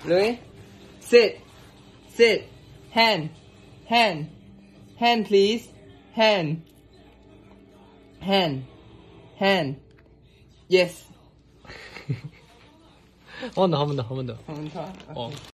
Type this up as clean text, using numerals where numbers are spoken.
Louis, sit, sit, hand, hand, hand please, hand, hand, hand, yes. 한 번 더. 한번 더. 어.